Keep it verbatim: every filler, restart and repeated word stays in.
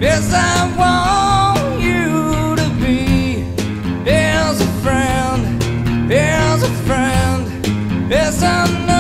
Yes, I want you to be. Here's a friend, here's a friend. Yes, I know.